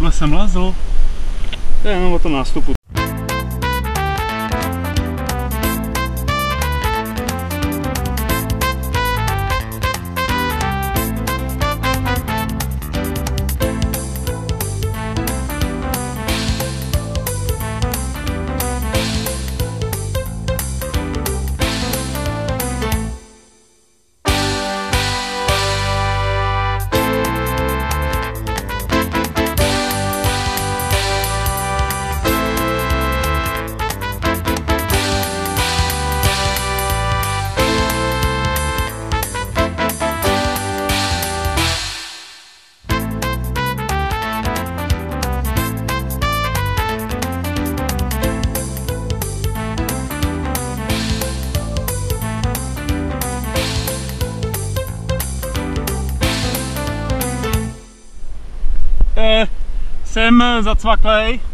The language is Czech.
takhle jsem lezl. To je jenom o tom nástupu. Jsem zacvaklej,